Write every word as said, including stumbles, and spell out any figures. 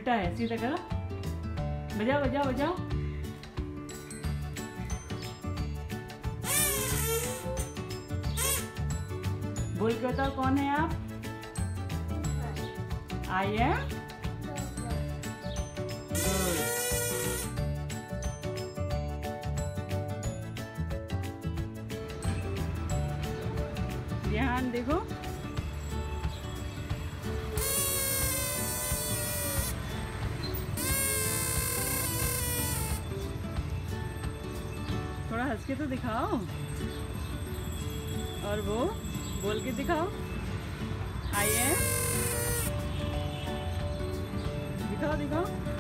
उल्टा है, सीधा करो, बजाओ बजाओ बजाओ। बोल के बताओ कौन है आप? I am good. ध्यान देखो, थोड़ा हंस के तो दिखाओ, और वो बोल के दिखाओ, आई एम, दिखाओ दिखाओ।